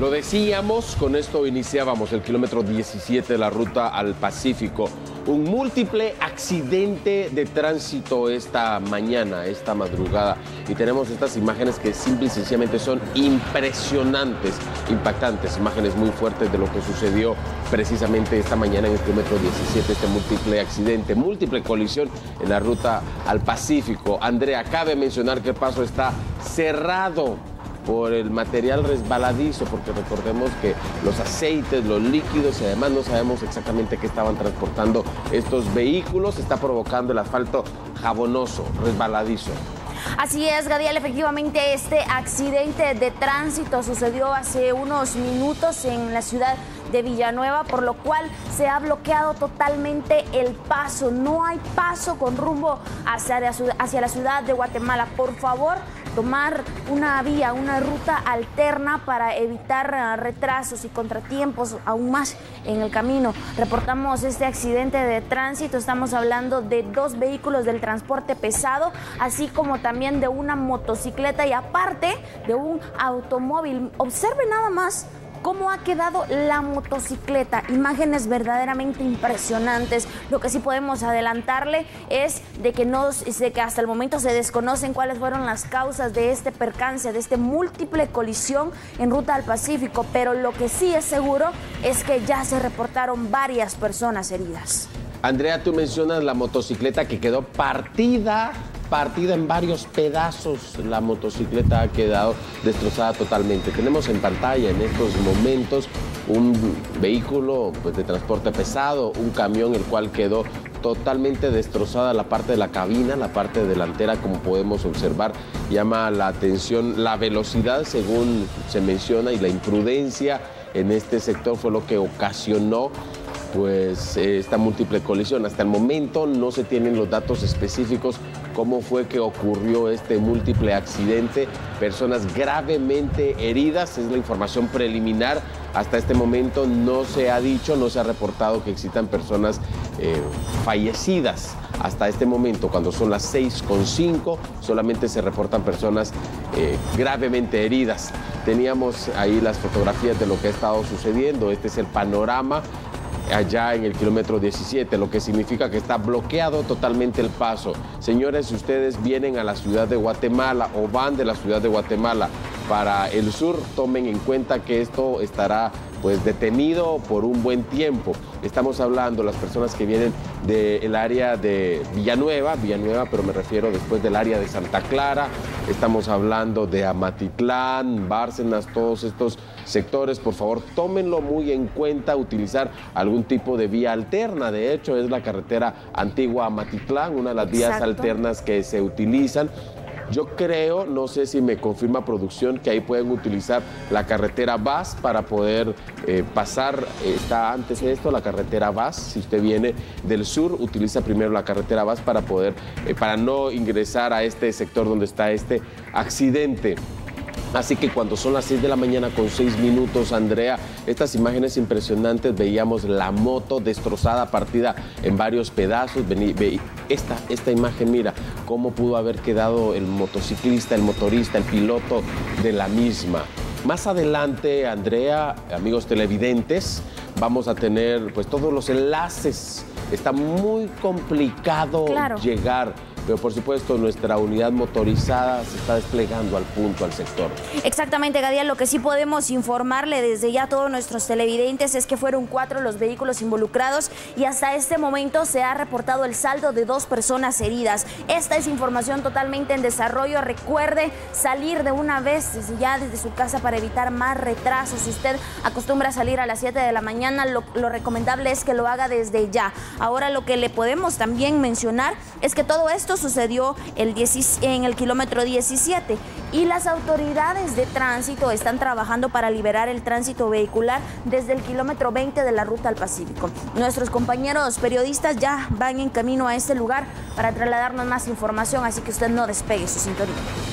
Lo decíamos, con esto iniciábamos el kilómetro 17 de la ruta al Pacífico. Un múltiple accidente de tránsito esta mañana, esta madrugada. Y tenemos estas imágenes que simple y sencillamente son impresionantes, impactantes. Imágenes muy fuertes de lo que sucedió precisamente esta mañana en el kilómetro 17, este múltiple accidente, múltiple colisión en la ruta al Pacífico. Andrea, cabe mencionar que el paso está cerrado por el material resbaladizo, porque recordemos que los aceites, los líquidos y además no sabemos exactamente qué estaban transportando estos vehículos, está provocando el asfalto jabonoso, resbaladizo. Así es, Gadiel, efectivamente este accidente de tránsito sucedió hace unos minutos en la ciudad de Villanueva, por lo cual se ha bloqueado totalmente el paso. No hay paso con rumbo hacia la ciudad de Guatemala. Por favor, tomar una vía, una ruta alterna para evitar retrasos y contratiempos aún más en el camino. Reportamos este accidente de tránsito, estamos hablando de 2 vehículos del transporte pesado, así como también de una motocicleta y aparte de un automóvil. Observe nada más cómo ha quedado la motocicleta, imágenes verdaderamente impresionantes. Lo que sí podemos adelantarle es de que hasta el momento se desconocen cuáles fueron las causas de este percance, de esta múltiple colisión en ruta al Pacífico, pero lo que sí es seguro es que ya se reportaron varias personas heridas. Andrea, tú mencionas la motocicleta que quedó partida en varios pedazos. La motocicleta ha quedado destrozada totalmente. Tenemos en pantalla en estos momentos un vehículo de transporte pesado, un camión el cual quedó totalmente destrozada la parte de la cabina, la parte delantera, como podemos observar. Llama la atención la velocidad, según se menciona, y la imprudencia en este sector fue lo que ocasionó pues esta múltiple colisión. Hasta el momento no se tienen los datos específicos cómo fue que ocurrió este múltiple accidente. Personas gravemente heridas, es la información preliminar. Hasta este momento no se ha dicho, no se ha reportado que existan personas fallecidas. Hasta este momento, cuando son las 6:05, solamente se reportan personas gravemente heridas. Teníamos ahí las fotografías de lo que ha estado sucediendo. Este es el panorama allá en el kilómetro 17, lo que significa que está bloqueado totalmente el paso. Señores, si ustedes vienen a la ciudad de Guatemala o van de la ciudad de Guatemala para el sur, tomen en cuenta que esto estará pues detenido por un buen tiempo. Estamos hablando de las personas que vienen del área de Villanueva, pero me refiero después del área de Santa Clara. Estamos hablando de Amatitlán, Bárcenas, todos estos sectores. Por favor, tómenlo muy en cuenta, utilizar algún tipo de vía alterna. De hecho, es la carretera antigua Amatitlán, una de las vías alternas que se utilizan. Yo creo, no sé si me confirma producción, que ahí pueden utilizar la carretera VAS para poder pasar. Está antes de esto la carretera VAS. Si usted viene del sur, utiliza primero la carretera VAS para poder, para no ingresar a este sector donde está este accidente. Así que cuando son las 6 de la mañana con 6 minutos, Andrea, estas imágenes impresionantes, veíamos la moto destrozada, partida en varios pedazos. Esta imagen, mira cómo pudo haber quedado el motociclista, el motorista, el piloto de la misma. Más adelante, Andrea, amigos televidentes, vamos a tener pues todos los enlaces. Está muy complicado llegar, pero por supuesto nuestra unidad motorizada se está desplegando al punto, al sector. Exactamente, Gadiel, lo que sí podemos informarle desde ya a todos nuestros televidentes es que fueron 4 los vehículos involucrados y hasta este momento se ha reportado el saldo de 2 personas heridas. Esta es información totalmente en desarrollo. Recuerde salir de una vez desde su casa para evitar más retrasos. Si usted acostumbra a salir a las 7 de la mañana, lo recomendable es que lo haga desde ya. Ahora lo que le podemos también mencionar es que todo esto sucedió en el kilómetro 17 y las autoridades de tránsito están trabajando para liberar el tránsito vehicular desde el kilómetro 20 de la ruta al Pacífico. Nuestros compañeros periodistas ya van en camino a este lugar para trasladarnos más información, así que usted no despegue su sintonía.